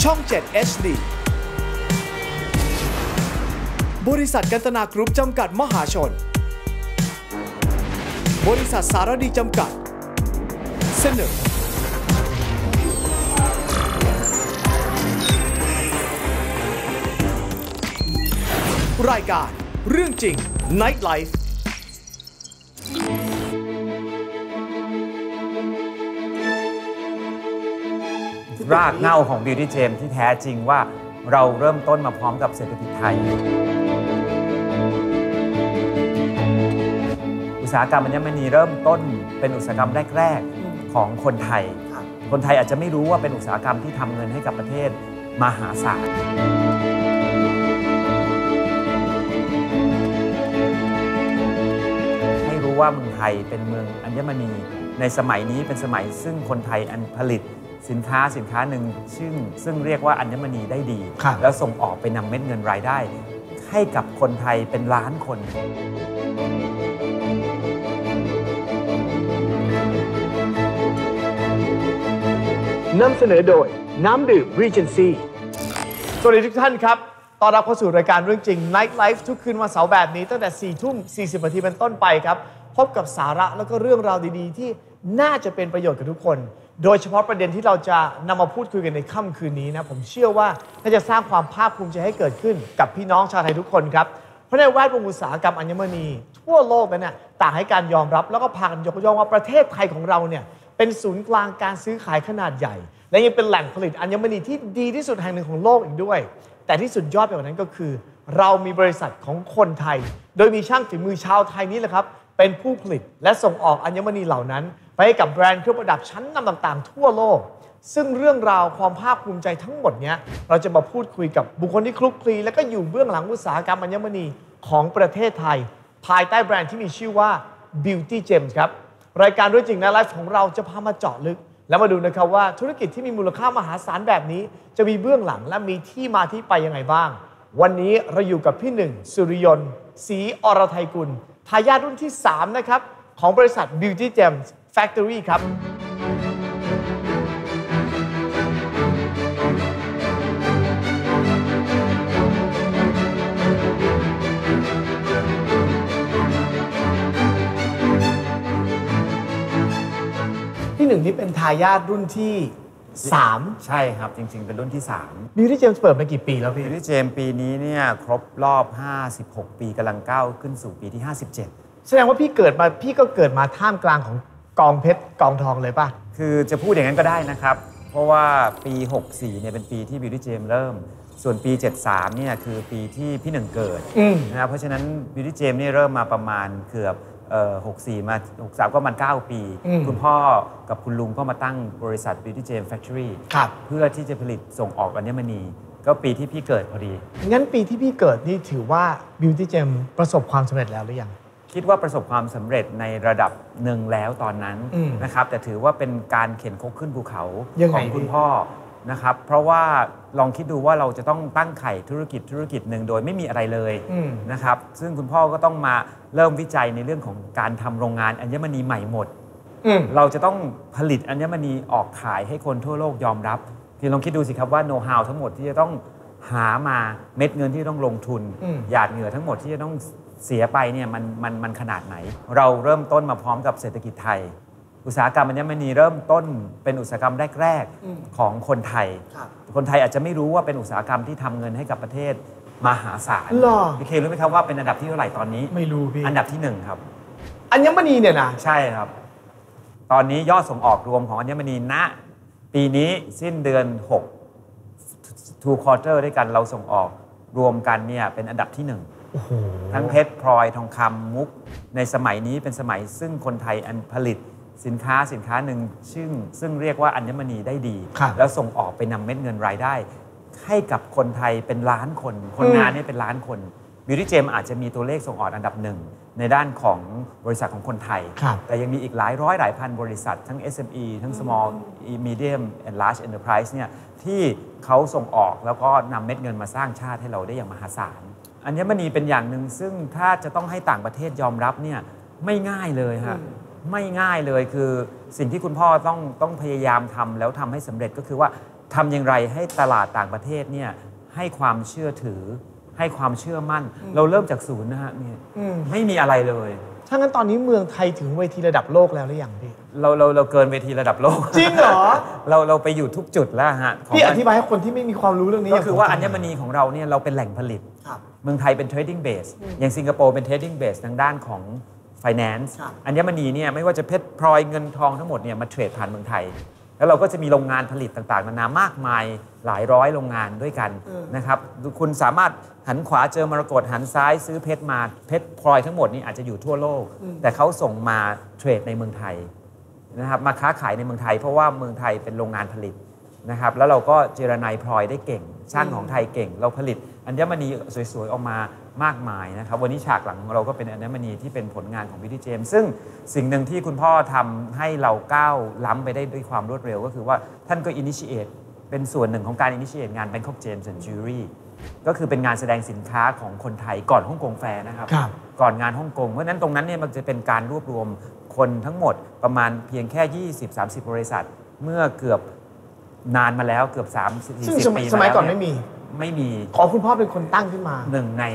ช่อง 7 HD บริษัทกันตนากรุ๊ปจำกัดมหาชนบริษัทสารดีจำกัดเสนอรายการเรื่องจริง Night Life รากเหง้าของ Beauty Gem ที่แท้จริงว่าเราเริ่มต้นมาพร้อมกับเศรษฐกิจไทยอุตสาหกรรมอัญมณีเริ่มต้นเป็นอุตสาหกรรมแรกๆของคนไทยคนไทยอาจจะไม่รู้ว่าเป็นอุตสาหกรรมที่ทำเงินให้กับประเทศมหาศาลให้รู้ว่าเมืองไทยเป็นเมืองอัญมณีในสมัยนี้เป็นสมัยซึ่งคนไทยผลิตสินค้าหนึ่งซึ่งเรียกว่าอัญมณีได้ดีแล้วส่งออกไปนำเม็ดเงินรายได้ให้กับคนไทยเป็นล้านคนนำเสนอโดยน้ำดื่ม Regency สวัสดีทุกท่านครับต้อนรับเข้าสู่รายการเรื่องจริง Night Life ทุกคืนวันเสาร์แบบนี้ตั้งแต่ 4 ทุ่ม 40 นาทีเป็นต้นไปครับพบกับสาระแล้วก็เรื่องราวดีๆที่น่าจะเป็นประโยชน์กับทุกคนโดยเฉพาะประเด็นที่เราจะนำมาพูดคุยกันในค่ำคืนนี้นะผมเชื่อว่าน่าจะสร้างความภาคภูมิใจให้เกิดขึ้นกับพี่น้องชาวไทยทุกคนครับเพราะในแวดวงอุตสาหกรรมอัญมณีทั่วโลกนั้นต่างให้การยอมรับแล้วก็พากันยกย่องว่าประเทศไทยของเราเนี่ยเป็นศูนย์กลางการซื้อขายขนาดใหญ่และยังเป็นแหล่งผลิตอัญมณีที่ดีที่สุดแห่งหนึ่งของโลกอีกด้วยแต่ที่สุดยอดไปกว่านั้นก็คือเรามีบริษัทของคนไทยโดยมีช่างฝีมือชาวไทยนี้แหละครับเป็นผู้ผลิตและส่งออกอัญมณีเหล่านั้นไปให้กับแบรนด์เครื่องประดับชั้นนำต่างๆทั่วโลกซึ่งเรื่องราวความภาคภูมิใจทั้งหมดนี้เราจะมาพูดคุยกับบุคคลที่คลุกคลีและก็อยู่เบื้องหลังอุตสาหกรรมอัญมณีของประเทศไทยภายใต้แบรนด์ที่มีชื่อว่า Beauty Gems ครับรายการด้วยจริงนะไลฟ์ของเราจะพามาเจาะลึกแล้วมาดูนะครับว่าธุรกิจที่มีมูลค่ามหาศาลแบบนี้จะมีเบื้องหลังและมีที่มาที่ไปยังไงบ้างวันนี้เราอยู่กับพี่หนึ่งสุริยนต์ศรีอรไทยกุลทายาทรุ่นที่3นะครับของบริษัท Beauty Gems Factory ครับพี่หนึ่งนี่เป็นทายาทรุ่นที่3ใช่ครับจริงๆเป็นรุ่นที่3 Beauty Gems เปิดมากี่ปีแล้วพี่ Beauty Gems ปีนี้เนี่ยครบรอบ56ปีกำลังก้าวขึ้นสู่ปีที่57 แสดงว่าพี่ก็เกิดมาท่ามกลางของกองเพชรกองทองเลยป่ะคือจะพูดอย่างนั้นก็ได้นะครับเพราะว่าปี64เนี่ยเป็นปีที่ Beauty Gems เริ่มส่วนปี73เนี่ยคือปีที่พี่หนึ่งเกิดนะครับเพราะฉะนั้น Beauty Gems เนี่ยเริ่มมาประมาณเกือบ64มา63ก็มัน9ปีคุณพ่อกับคุณลุงก็มาตั้งบริษัท Beauty Gems Factory เพื่อที่จะผลิตส่งออกอัญมณีก็ปีที่พี่เกิดพอดีงั้นปีที่พี่เกิดนี่ถือว่า Beauty Gems ประสบความสำเร็จแล้วหรือยังคิดว่าประสบความสำเร็จในระดับหนึ่งแล้วตอนนั้นนะครับแต่ถือว่าเป็นการเข็นคกขึ้นภูเขาของคุณพ่อนะครับเพราะว่าลองคิดดูว่าเราจะต้องตั้งไข่ธุรกิจหนึ่งโดยไม่มีอะไรเลยนะครับซึ่งคุณพ่อก็ต้องมาเริ่มวิจัยในเรื่องของการทำโรงงานอัญมณีใหม่หมดเราจะต้องผลิตอัญมณีออกขายให้คนทั่วโลกยอมรับพี่ลองคิดดูสิครับว่าโน้ตฮาวทั้งหมดที่จะต้องหามาเม็ดเงินที่ต้องลงทุนหยาดเหงื่อทั้งหมดที่จะต้องเสียไปเนี่ยมันขนาดไหนเราเริ่มต้นมาพร้อมกับเศรษฐกิจไทยอุตสาหกรรมอัญมณีเริ่มต้นเป็นอุตสาหกรรมแรกๆของคนไทยคนไทยอาจจะไม่รู้ว่าเป็นอุตสาหกรรมที่ทำเงินให้กับประเทศมหาศาลพี่เครู้ไหมครับว่าเป็นอันดับที่เท่าไหร่ตอนนี้ไม่รู้พี่อันดับที่1ครับอัญมณีเนี่ยนะใช่ครับตอนนี้ยอดส่งออกรวมของอัญมณีณปีนี้สิ้นเดือน6 2 quarter ด้วยกันเราส่งออกรวมกันเนี่ยเป็นอันดับที่1ทั้งเพชรพลอยทองคำมุกในสมัยนี้เป็นสมัยซึ่งคนไทยผลิตสินค้าหนึ่งซึ่งเรียกว่าอัญมณีได้ดีแล้วส่งออกไปนำเม็ดเงินรายได้ให้กับคนไทยเป็นล้านคนงานนี่เป็นล้านคน Beauty Gems อาจจะมีตัวเลขส่งออกอันดับ1ในด้านของบริษัทของคนไทยแต่ยังมีอีกหลายร้อยหลายพันบริษัททั้ง SME ทั้ง Small Medium and Large Enterprise เนี่ยที่เขาส่งออกแล้วก็นำเม็ดเงินมาสร้างชาติให้เราได้อย่างมหาศาลอัญมณีเป็นอย่างหนึ่งซึ่งถ้าจะต้องให้ต่างประเทศยอมรับเนี่ยไม่ง่ายเลยฮะไม่ง่ายเลยคือสิ่งที่คุณพ่อต้องพยายามทำแล้วทำให้สำเร็จก็คือว่าทำอย่างไรให้ตลาดต่างประเทศเนี่ยให้ความเชื่อถือให้ความเชื่อมั่นเราเริ่มจากศูนย์นะฮะไม่มีอะไรเลยถ้างั้นตอนนี้เมืองไทยถึงเวทีระดับโลกแล้วหรือยังพี่เราเกินเวทีระดับโลกจริงเหรอเราไปอยู่ทุกจุดแล้วฮะพี่อธิบายให้คนที่ไม่มีความรู้เรื่องนี้ก็คือว่าอัญมณีของเราเนี่ยเราเป็นแหล่งผลิตเมืองไทยเป็น trading base อย่างสิงคโปร์เป็น trading base ทางด้านของ finance อัญมณีเนี่ยไม่ว่าจะเพชรพลอยเงินทองทั้งหมดเนี่ยมาเทรดผ่านเมืองไทยแล้วเราก็จะมีโรงงานผลิตต่างๆนานามากมายหลายร้อยโรงงานด้วยกันนะครับคุณสามารถหันขวาเจอมรกตหันซ้ายซื้อเพชรมาเพชรพลอยทั้งหมดนี่อาจจะอยู่ทั่วโลกแต่เขาส่งมาเทรดในเมืองไทยนะครับมาค้าขายในเมืองไทยเพราะว่าเมืองไทยเป็นโรงงานผลิตนะครับแล้วเราก็เจรไนพลอยได้เก่งช่างของไทยเก่งเราผลิตอัญมณีสวยๆออกมามากมายนะครับวันนี้ฉากหลังของเราก็เป็นอัญมณีที่เป็นผลงานของวิทย์เจมส์ซึ่งสิ่งหนึ่งที่คุณพ่อทำให้เราก้าวล้ำไปได้ด้วยความรวดเร็วก็คือว่าท่านก็ initiate เป็นส่วนหนึ่งของการ initiate งาน Bangkok James and Jewelry ก็คือเป็นงานแสดงสินค้าของคนไทยก่อนฮ่องกงแฟร์นะครับก่อนงานฮ่องกงเพราะฉะนั้นตรงนั้นเนี่ยมันจะเป็นการรวบรวมคนทั้งหมดประมาณเพียงแค่ 20-30 บริษัทเมื่อเกือบนานมาแล้วเกือบ30-40 ปีสมัยก่อนไม่มีขอคุณพ่อเป็นคนตั้งขึ้นมาหนึ่งใน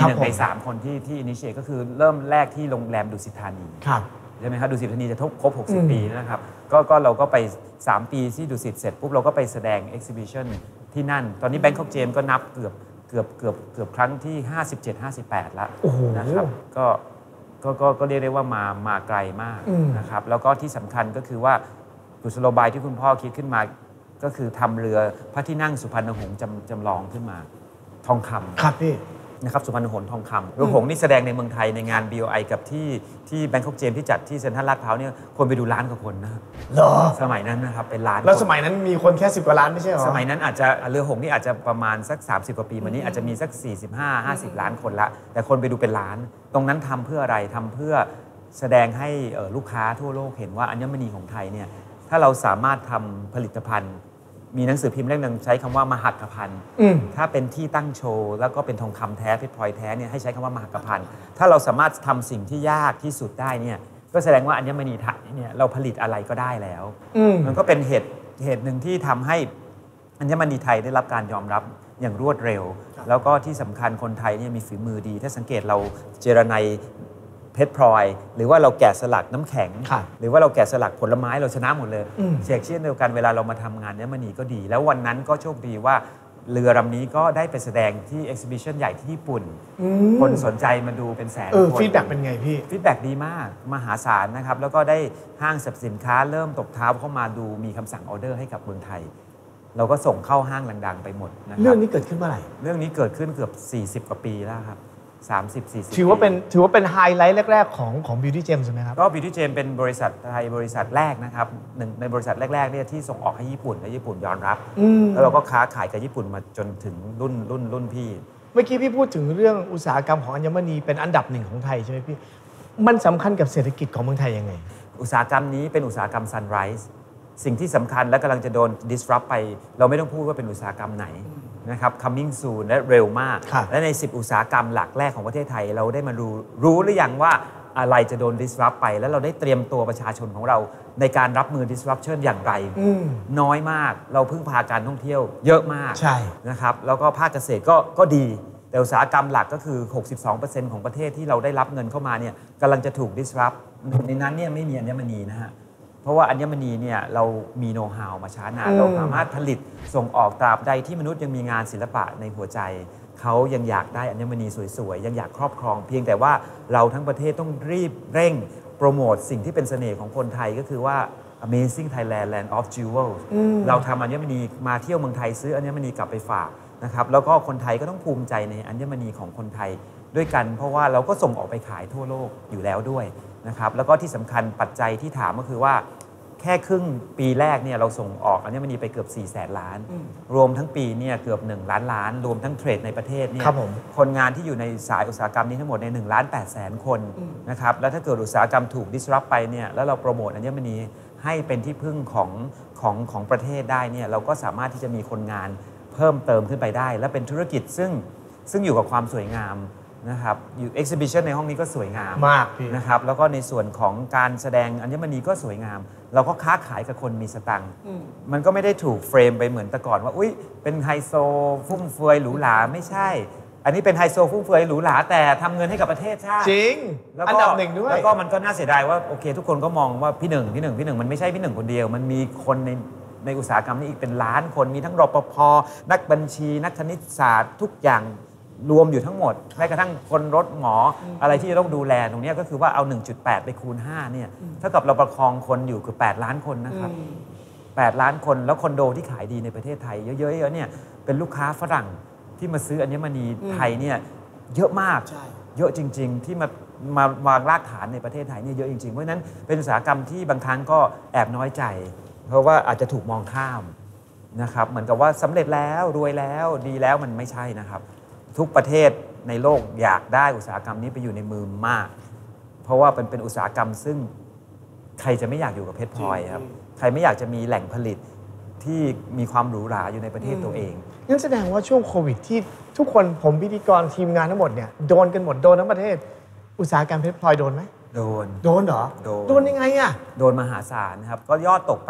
3คนที่อินิเชตก็คือเริ่มแรกที่โรงแรมดุสิตธานีใช่ไหมครับดุสิตธานีจะครบ60 ปีนะครับก็เราก็ไป3 ปีที่ดุสิตเสร็จปุ๊บเราก็ไปแสดง exhibition ที่นั่นตอนนี้ Bangkok James ก็นับเกือบครั้งที่57-58แล้วนะครับก็เรียกได้ว่ามาไกลมากนะครับแล้วก็ที่สำคัญก็คือว่ากุศโลบายที่คุณพ่อคิดขึ้นมาก็คือทำเรือพระที่นั่งสุพรรณหงษ์จำลองขึ้นมาทองคำครับพี่นะครับสุพรรณหงษ์ทองคำเรือหงษ์นี่แสดงในเมืองไทยในงาน BOI กับที่ Bangkok James ที่จัดที่เซ็นทรัลลาดพร้าวเนี่ยคนไปดูล้านกว่าคนนะเหรอสมัยนั้นนะครับเป็นล้านแล้วสมัยนั้นมีคนแค่10 กว่าล้านไม่ใช่หรอสมัยนั้นอาจจะเรือหงษ์นี่อาจจะประมาณสัก30 กว่าปีมานี้อาจจะมีสัก45-50 ล้านคนละแต่คนไปดูเป็นล้านตรงนั้นทำเพื่ออะไรทำเพื่อแสดงให้ลูกค้าทั่วโลกเห็นว่าอัญมณีของไทยเนี่ยถ้าเราสามารถทำผลิตภัณฑ์มีหนังสือพิมพ์เล่มนึงใช้คำว่ามหักภัณฑ์ถ้าเป็นที่ตั้งโชว์แล้วก็เป็นทองคำแท้เพชรพลอยแท้เนี่ยให้ใช้คำว่ามหักภัณฑ์ถ้าเราสามารถทำสิ่งที่ยากที่สุดได้เนี่ยก็แสดงว่าอัญมณีไทยเนี่ยเราผลิตอะไรก็ได้แล้วมันก็เป็นเหตุหนึ่งที่ทำให้อัญมณีไทยได้รับการยอมรับอย่างรวดเร็วแล้วก็ที่สำคัญคนไทยเนี่ยมีฝีมือดีถ้าสังเกตเราเจรไนเพชรพลอยหรือว่าเราแกะสลักน้ำแข็งหรือว่าเราแกะสลักผลไม้เราชนะหมดเลยเช่นเดียวกันเวลาเรามาทำงานอัญมณีก็ดีแล้ววันนั้นก็โชคดีว่าเรือลำนี้ก็ได้ไปแสดงที่ exhibition ใหญ่ที่ญี่ปุ่นคนสนใจมาดูเป็นแสนคนฟีดแบ็กเป็นไงพี่ฟีดแบ็กดีมากมหาศาลนะครับแล้วก็ได้ห้างสรรพสินค้าเริ่มตบเท้าเข้ามาดูมีคำสั่งออเดอร์ให้กับเมืองไทยเราก็ส่งเข้าห้างดังๆไปหมดนะครับเรื่องนี้เกิดขึ้นเมื่อไหร่เรื่องนี้เกิดขึ้นเกือบ40 กว่าปีแล้วครับ30-40 ถือว่าเป็นไฮไลท์แรกๆของ Beauty Gems ใช่ไหมครับก็ Beauty Gems เป็นบริษัทไทยบริษัทแรกนะครับหนึ่งในบริษัทแรกๆเนี่ยที่ส่งออกให้ญี่ปุ่นและญี่ปุ่นยอมรับแล้วเราก็ค้าขายกับญี่ปุ่นมาจนถึงรุ่นพี่เมื่อกี้พี่พูดถึงเรื่องอุตสาหกรรมของอัญมณีเป็นอันดับ1ของไทยใช่ไหมพี่มันสำคัญกับเศรษฐกิจของเมืองไทยยังไงอุตสาหกรรมนี้เป็นอุตสาหกรรม Sunrise สิ่งที่สำคัญและกำลังจะโดน disrupt ไปเราไม่ต้องพูดว่าเป็นอุตสาหกรรมไหนนะครับ coming soon และเร็วมากและใน10อุตสาหกรรมหลักแรกของประเทศไทยเราได้มารู้หรือยังว่าอะไรจะโดน disrupt ไปแล้วเราได้เตรียมตัวประชาชนของเราในการรับมือ disruption อย่างไรน้อยมากเราพึ่งพาการท่องเที่ยวเยอะมากนะครับแล้วก็ภาคเกษตรก็ดีแต่อุตสาหกรรมหลักก็คือ 62% ของประเทศที่เราได้รับเงินเข้ามาเนี่ยกำลังจะถูก disrupt ในนั้นเนี่ยไม่มีอัญมณีนะฮะเพราะว่าอัญมณีเนี่ยเรามีโน้ตฮาวมาช้านานเราสามารถผลิตส่งออกตราบใดที่มนุษย์ยังมีงานศิลปะในหัวใจเขายังอยากได้อัญมณีสวยๆยังอยากครอบครองเพียงแต่ว่าเราทั้งประเทศต้องรีบเร่งโปรโมทสิ่งที่เป็นเสน่ห์ของคนไทยก็คือว่า Amazing Thailand Land of Jewels เราทำอัญมณีมาเที่ยวเมืองไทยซื้ออัญมณีกลับไปฝากนะครับแล้วก็คนไทยก็ต้องภูมิใจในอัญมณีของคนไทยด้วยกันเพราะว่าเราก็ส่งออกไปขายทั่วโลกอยู่แล้วด้วยนะครับแล้วก็ที่สำคัญปัจจัยที่ถามก็คือว่าแค่ครึ่งปีแรกเนี่ยเราส่งออกอัญมณีไปเกือบ400,000 ล้านรวมทั้งปีเนี่ยเกือบ1 ล้านล้านรวมทั้งเทรดในประเทศเนี่ยคนงานที่อยู่ในสายอุตสาหกรรมนี้ทั้งหมดใน1,800,000 คนนะครับแล้วถ้าเกิดอุตสาหกรรมถูก disrupt ไปเนี่ยแล้วเราโปรโมทอัญมณีให้เป็นที่พึ่งของประเทศได้เนี่ยเราก็สามารถที่จะมีคนงานเพิ่มเติมขึ้นไปได้และเป็นธุรกิจซึ่งอยู่กับความสวยงามนะครับอยู่ exhibition ในห้องนี้ก็สวยงามมากพี่นะครับแล้วก็ในส่วนของการแสดงอัญมณีก็สวยงาม เราก็ค้าขายกับคนมีสตังค์มันก็ไม่ได้ถูกเฟรมไปเหมือนแต่ก่อนว่าอุ๊ยเป็นไฮโซฟุ่มเฟือยหรูหราไม่ใช่ อันนี้เป็นไฮโซฟุ่มเฟือยหรูหราแต่ทำเงินให้กับประเทศชาติจริงแล้วอันดับหนึ่งด้วยแล้วก็มันก็น่าเสียดายว่าโอเคทุกคนก็มองว่าพี่หนึ่งมันไม่ใช่พี่หนึ่งคนเดียวมันมีคนในอุตสาหกรรมนี้อีกเป็นล้านคนมีทั้งรปภนักบัญชีนักคณิตศาสตร์ทุกอย่างรวมอยู่ทั้งหมดแม้กระทั่งคนรถหมออะไรที่จะต้องดูแลตรงนี้ก็คือว่าเอา 1.8 ไปคูณ5เนี่ยเท่ากับเราประคองคนอยู่คือ8ล้านคนนะครับ8ล้านคนแล้วคอนโดที่ขายดีในประเทศไทยเยอะๆเนี่ยเป็นลูกค้าฝรั่งที่มาซื้ออัญมณีไทยเนี่ยเยอะมากเยอะจริงๆที่มาวางรากฐานในประเทศไทยเนี่ยเยอะจริงๆเพราะฉะนั้นเป็นอุตสาหกรรมที่บางครั้งก็แอบน้อยใจเพราะว่าอาจจะถูกมองข้ามนะครับเหมือนกับว่าสำเร็จแล้วรวยแล้วดีแล้วมันไม่ใช่นะครับทุกประเทศในโลกอยากได้อุตสาหกรรมนี้ไปอยู่ในมือมากเพราะว่าเป็นอุตสาหกรรมซึ่งใครจะไม่อยากอยู่กับเพชรพลอยครับใครไม่อยากจะมีแหล่งผลิตที่มีความหรูหราอยู่ในประเทศตัวเองนั่นแสดงว่าช่วงโควิดที่ทุกคนผมพิธีกรทีมงานทั้งหมดเนี่ยโดนกันหมดโดนทั้งประเทศอุตสาหกรรมเพชรพลอยโดนไหมโดนเหรอโดนยังไงอ่ะโดนมหาศาลนะครับก็ยอดตกไป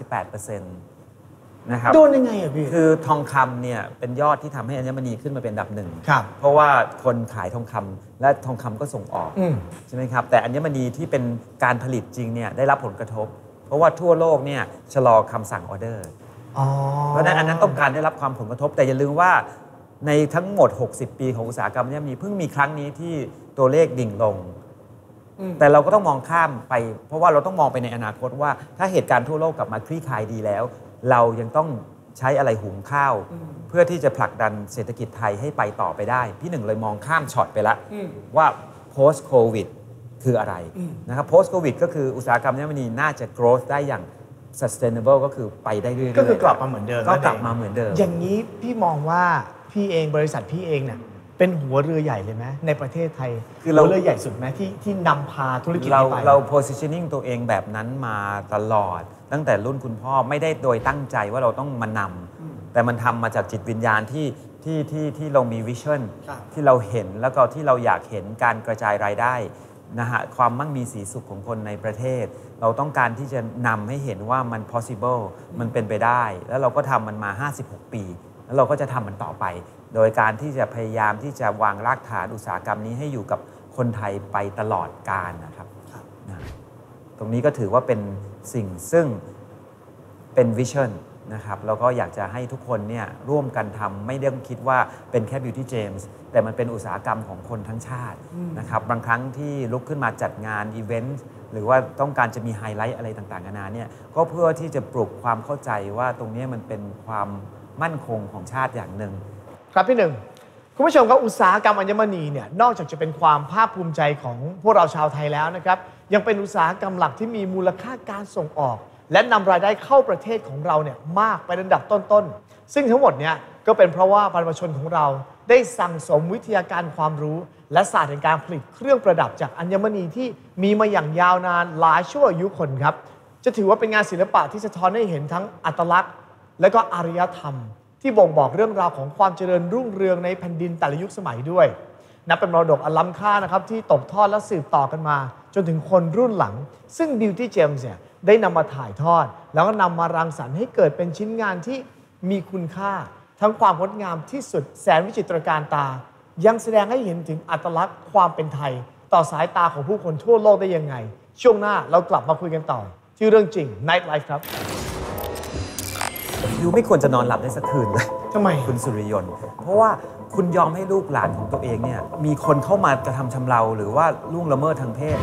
38%นะครับโดนยังไงอ่ะพี่คือทองคำเนี่ยเป็นยอดที่ทำให้อัญมณีขึ้นมาเป็นอันดับหนึ่งครับเพราะว่าคนขายทองคำและทองคำก็ส่งออกใช่ไหมครับแต่อัญมณีที่เป็นการผลิตจริงเนี่ยได้รับผลกระทบเพราะว่าทั่วโลกเนี่ยชะลอคำสั่งออเดอร์เพราะฉะนั้นอันนั้นต้องการได้รับความผลกระทบแต่อย่าลืมว่าในทั้งหมด60ปีของอุตสาหกรรมเนี่ยมีเพิ่งมีครั้งนี้ที่ตัวเลขดิ่งลงแต่เราก็ต้องมองข้ามไปเพราะว่าเราต้องมองไปในอนาคตว่าถ้าเหตุการณ์ทั่วโลกกลับมาคลี่คลายดีแล้วเรายังต้องใช้อะไรหุงข้าวเพื่อที่จะผลักดันเศรษฐกิจไทยให้ไปต่อไปได้พี่หนึ่งเลยมองข้ามช็อตไปแล้วว่า post covid คืออะไรนะครับ post covid ก็คืออุตสาหกรรมอัญมณีน่าจะ growth ได้อย่าง sustainable ก็คือไปได้เรื่อยๆก็คือกลับมาเหมือนเดิมก็กลับมาเหมือนเดิมอย่างนี้พี่มองว่าพี่เองบริษัทพี่เองเนี่ยเป็นหัวเรือใหญ่เลยไหมในประเทศไทยคือหัวเรือใหญ่สุดไหมที่นำพาธุรกิจนี้ไปเรา positioning ตัวเองแบบนั้นมาตลอดตั้งแต่รุ่นคุณพ่อไม่ได้โดยตั้งใจว่าเราต้องมานำแต่มันทำมาจากจิตวิญญาณที่เรามีวิชั่นที่เราเห็นแล้วก็ที่เราอยากเห็นการกระจายรายได้นะฮะความมั่งมีสีสุขของคนในประเทศเราต้องการที่จะนำให้เห็นว่ามัน possible มันเป็นไปได้แล้วเราก็ทำมันมา56ปีแล้วเราก็จะทำมันต่อไปโดยการที่จะพยายามที่จะวางรากฐานอุตสาหกรรมนี้ให้อยู่กับคนไทยไปตลอดกาลนะครับตรงนี้ก็ถือว่าเป็นสิ่งซึ่งเป็นวิชั่นนะครับแล้วก็อยากจะให้ทุกคนเนี่ยร่วมกันทำไม่ได้คิดว่าเป็นแค่ Beauty James แต่มันเป็นอุตสาหกรรมของคนทั้งชาตินะครับบางครั้งที่ลุกขึ้นมาจัดงานอีเวนต์หรือว่าต้องการจะมีไฮไลท์อะไรต่างๆนานาเนี่ยก็เพื่อที่จะปลุกความเข้าใจว่าตรงนี้มันเป็นความมั่นคงของชาติอย่างหนึ่งครับพี่หนึ่งคุณผู้ชมครับอุตสาหกรรมอัญมณีเนี่ยนอกจากจะเป็นความภาคภูมิใจของพวกเราชาวไทยแล้วนะครับยังเป็นอุตสาหกรรมหลักที่มีมูลค่าการส่งออกและนำรายได้เข้าประเทศของเราเนี่ยมากเป็นอันดับต้นๆซึ่งทั้งหมดเนี่ยก็เป็นเพราะว่าประชาชนของเราได้สั่งสมวิทยาการความรู้และศาสตร์ในการผลิตเครื่องประดับจากอัญมณีที่มีมาอย่างยาวนานหลายชั่วอายุคนครับจะถือว่าเป็นงานศิลปะที่สะท้อนให้เห็นทั้งอัตลักษณ์และก็อารยธรรมที่บ่งบอกเรื่องราวของความเจริญรุ่งเรืองในแผ่นดินแต่ละยุคสมัยด้วยนับเป็นมรดกอันล้ำค่านะครับที่ตกทอดและสืบต่อกันมาจนถึงคนรุ่นหลังซึ่ง Beauty Gems เนี่ยได้นำมาถ่ายทอดแล้วก็นำมารังสรรค์ให้เกิดเป็นชิ้นงานที่มีคุณค่าทั้งความงดงามที่สุดแสนวิจิตรการตายังแสดงให้เห็นถึงอัตลักษณ์ความเป็นไทยต่อสายตาของผู้คนทั่วโลกได้ยังไงช่วงหน้าเรากลับมาคุยกันต่อที่เรื่องจริง Night Life ครับยูไม่ควรจะนอนหลับได้สักคืนเลยทำไมคุณสุริยนต์เพราะว่าคุณยอมให้ลูกหลานของตัวเองเนี่ยมีคนเข้ามากระทำชำเราหรือว่าล่วงละเมิดทางเพศ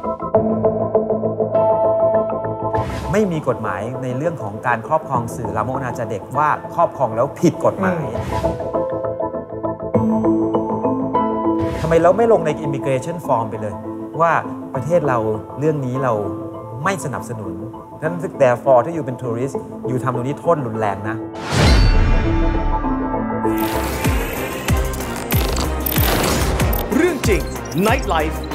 ไม่มีกฎหมายในเรื่องของการครอบครองสื่อลามกอนาจารเด็กว่าครอบครองแล้วผิดกฎหมายทำไมเราไม่ลงใน immigration form ไปเลยว่าประเทศเราเรื่องนี้เราไม่สนับสนุนนั้น therefore ถ้าอยู่เป็นทัวริสต์อยู่ทำตรงนี้โทษรุนแรงนะเรื่องจริง Night Life